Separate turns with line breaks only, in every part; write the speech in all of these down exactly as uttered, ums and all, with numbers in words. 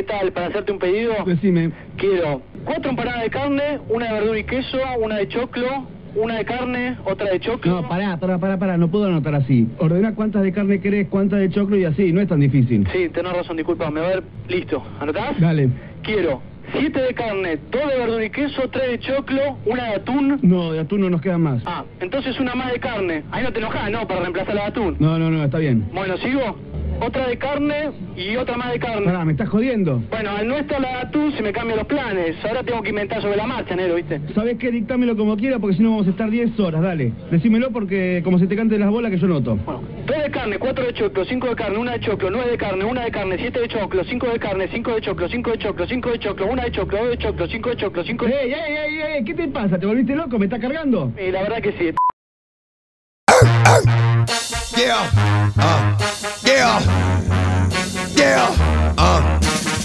¿qué tal? Para hacerte un pedido.
Decime.
Quiero cuatro empanadas de carne, una de verdura y queso, una de choclo, una de carne, otra de choclo.
No, pará, pará, pará, pará, no puedo anotar así. Ordena cuántas de carne querés, cuántas de choclo y así, no es tan difícil.
Sí, tenés razón, disculpa, me va a ver. Listo, ¿anotás?
Dale.
Quiero siete de carne, dos de verdura y queso, tres de choclo, una de atún.
No, de atún no nos quedan más.
Ah, entonces una más de carne. Ahí no te enojás, ¿no? Para reemplazar la de atún.
No, no, no, está bien.
Bueno, ¿sigo? Otra de carne y otra más de carne.
Pará, ¿me estás jodiendo?
Bueno, al no estar la de atún se me cambian los planes. Ahora tengo que inventar sobre la marcha, Nero, ¿viste?
¿Sabés qué? Dictámelo como quiera porque si no vamos a estar diez horas, dale. Decímelo porque como se te cante las bolas que yo noto.
Bueno, dos de carne, cuatro de choclo, cinco de carne, una de choclo, nueve de carne, una de carne, siete de choclo, cinco de carne, cinco de choclo, cinco de choclo, cinco de choclo, una de choclo, dos de choclo, cinco de choclo, cinco de...
¡Ey, ey, ey, ey! ¿Qué te pasa? ¿Te volviste loco? ¿Me estás cargando?
Y la verdad que sí.
Yeah, uh, yeah, yeah, uh.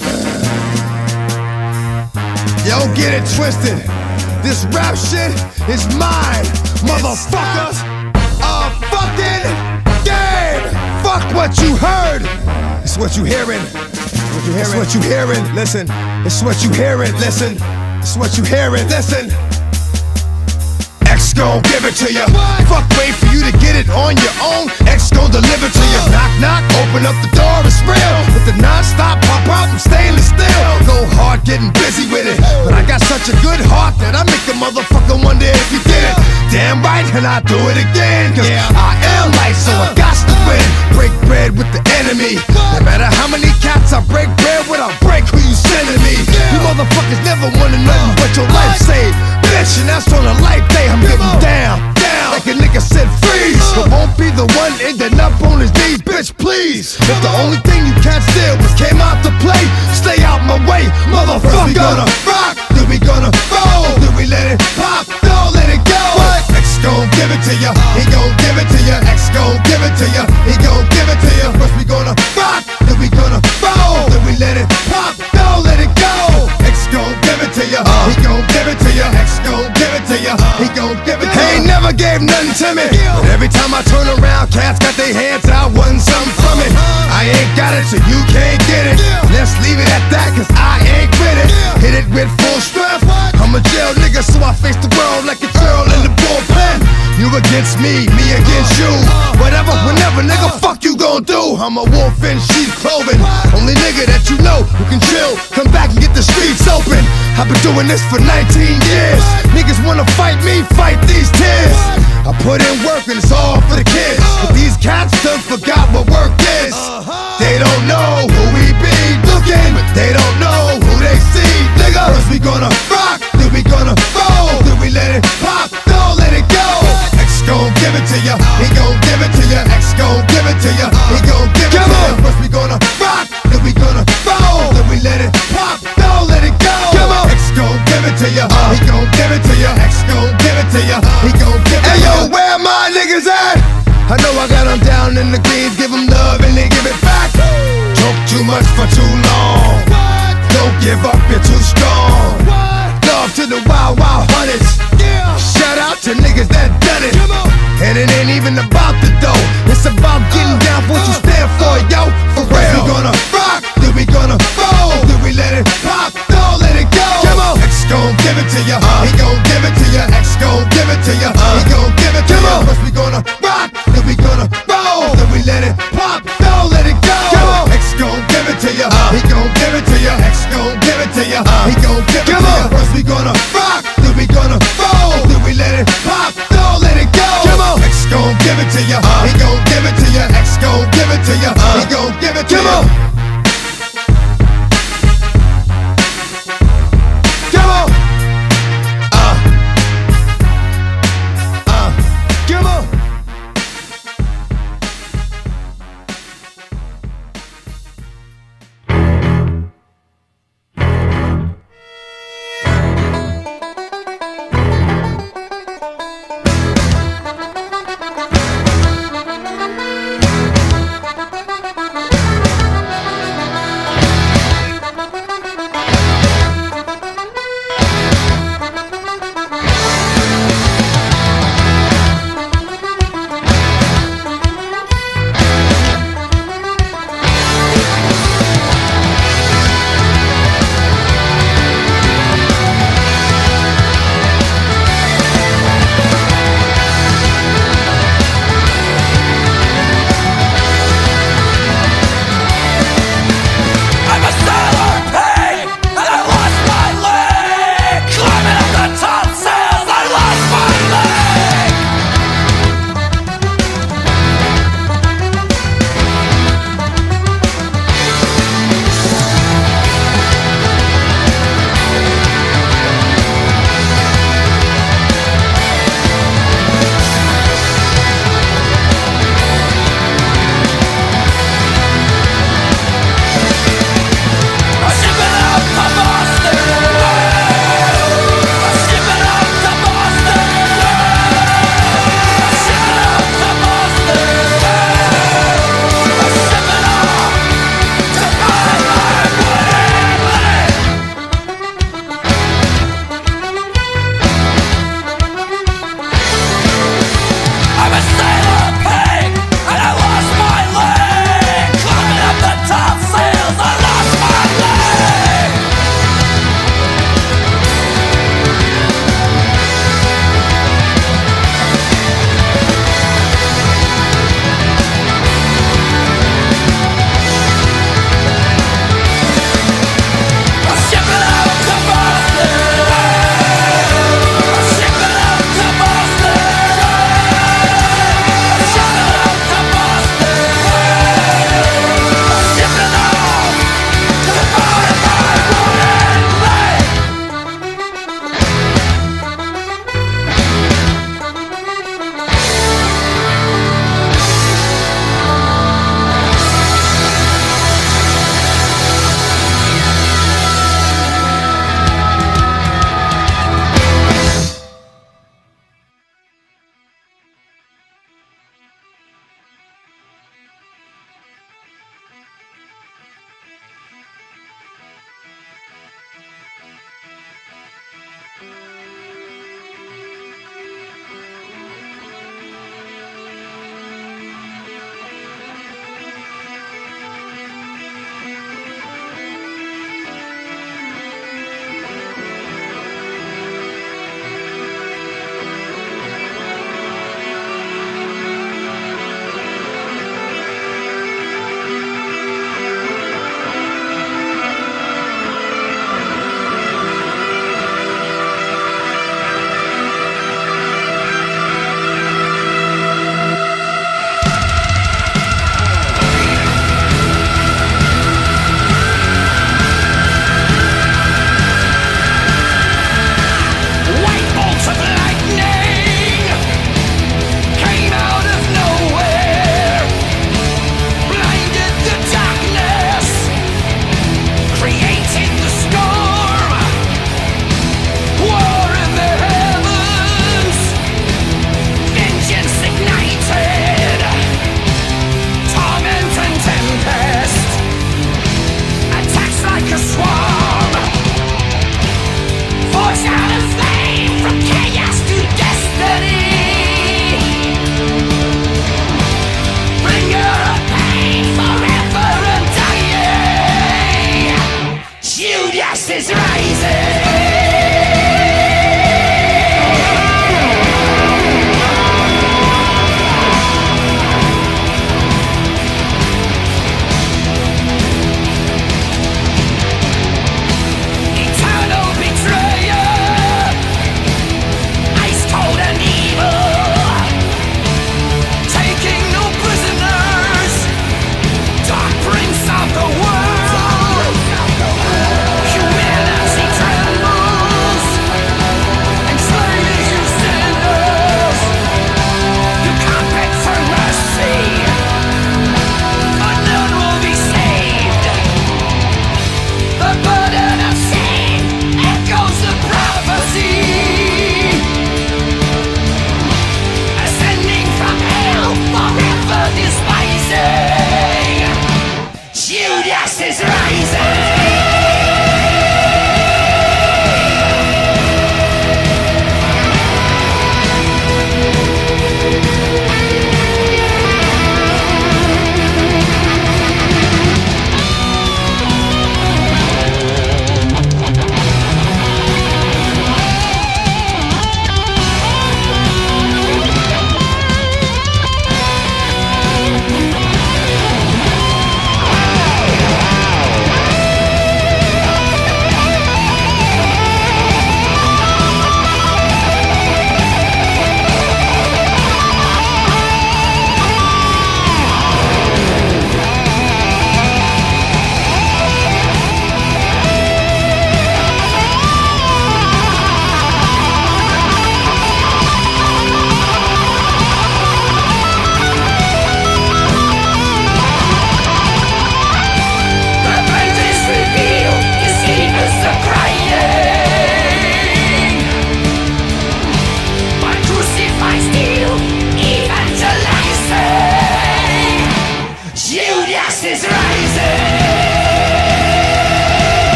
Yo, get it twisted. This rap shit is mine, motherfuckers. A fucking game. Fuck what you heard. It's what you hearing. It's what you hearing. Listen. It's what you hearing. Listen. It's what you hearing. Listen. X gon' give it to ya. Fuck, wait for you to get it on your own. X gon' deliver to ya. Knock, knock, open up the door, it's real. With the non-stop pop out and stainless steel. Go hard, getting busy with it. But I got such a good heart that I make a motherfucker wonder if you did it. Damn right, and I do it again. Cause I am light, so I got to win. Break bread with the enemy. No matter how many cats I break bread with, I'll break who you sending me. You motherfuckers never wanted nothing but your life saved. Bitch, and that's on a life day. I'm getting down, down, like a nigga said freeze. But won't be the one ending up on his knees, bitch, please. If the only thing you can't steal was came out to play, stay out my way, motherfucker. First we gonna rock, then we gonna roll, then we let it pop, don't let it go. What? X gon' give it to ya, he gon' give it to ya. X gon' give it to ya, he gon' give it to ya. First we gonna rock, then we gonna roll, then we let it pop, don't let it go. X gon' give it to ya, he gon' give it to ya. X gon' give it to ya, he gon' give it to ya. He ain't never gave nothing to me, but every time I turn around, cats got their hands out, wanting something from it. I ain't got it, so you can't get it. Let's leave it at that, cause I ain't with it. Hit it with full strength. I'm a jail nigga, so I face the world like a girl in the bullpen. You against me, me against you. Whatever, whenever, nigga, fuck you gon' do. I'm a wolf in sheep's clothing. Only nigga that you know who can chill. Come back and get the streets open. I've been doing this for nineteen years. Niggas wanna fight me, fight these tears. I put in work and it's all for the kids. But these cats done forgot what work is. They don't know who we be looking, but they don't know who they see, nigga. First we gonna rock, then we gonna roll, then we let it pop, don't let it go. X gon' give it to ya, he gon' give it to ya. X gon' give it to ya, he gon' give it to ya. First we gonna rock, then we gonna roll, then we let it pop, don't let it go. X gon' give it to ya, he gon' give it to ya. X gon' give it to ya, he gon' give it to ya. Hey yo, where my niggas at? I know I got them down in the greens, give them love and they give it back. Talk too much for too long. Don't give up, you're too strong. Love to the wild, wild hunters. Shout out to niggas that done it. And it ain't even about the dough. It's about getting down for what you stand for, yo. For real. We gonna rock, then we gonna roll, then we let it pop, don't let it go. X gon' give it to ya, he gon' give it to ya. X gon' give it to ya, he gon' give it to ya. First we gonna rock, then we gonna roll, then we let it pop, don't let it go. X gon' give it to ya, he gon' give it to ya. X gon' give it to ya, he gon' give it to ya. First we gonna rock, then we gonna roll, then we let it pop, don't let it go. X gon' give it to ya, he gon' give it to ya. X gon' give it to ya, he gon' give it to ya.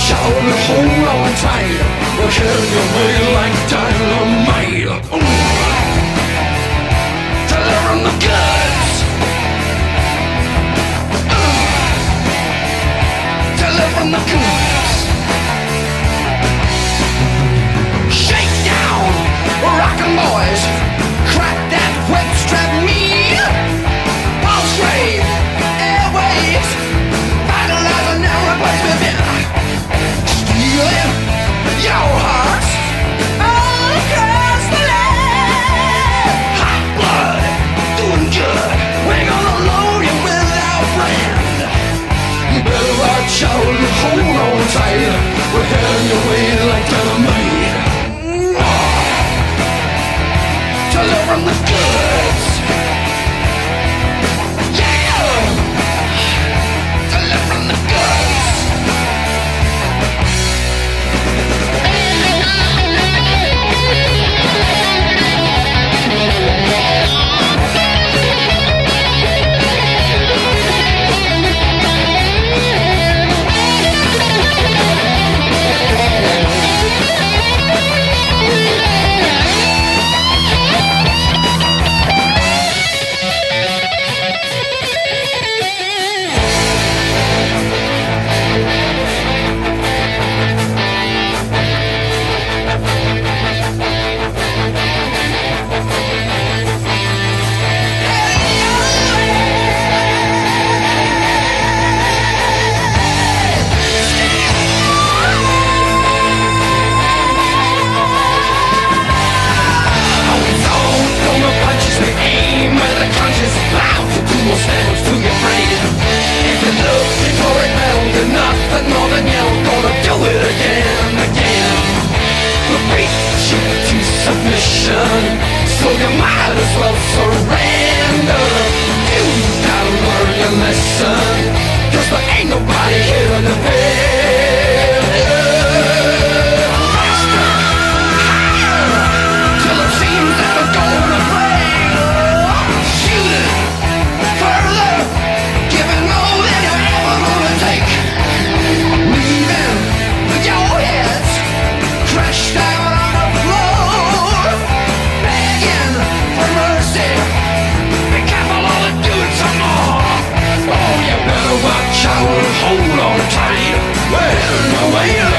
watch out and hold on tight. We'll carry your way like dynamite. Delivering the goods. Delivering the goods. Shake down, rockin' boys. Crack that whip, strap me. Pulse rate, airwaves. Vitalizing every place within. Stealing your hearts all across the land. Hot blood, doing good. We're gonna load you with our brand. You better watch out and hold on tight. We're heading your way like dynamite. Delivering the goods. Yeah! Delivering the goods. So you might as well surrender. You gotta learn your lesson, 'cause there ain't nobody here to defend. Faster, higher, till it seems that they're gonna play. Shoot it further, giving more than you're ever gonna take. Leaving your heads crashed out on the floor, begging for mercy. Be careful, all they do it some more. Oh, you better watch out and hold on tight. We're heading away.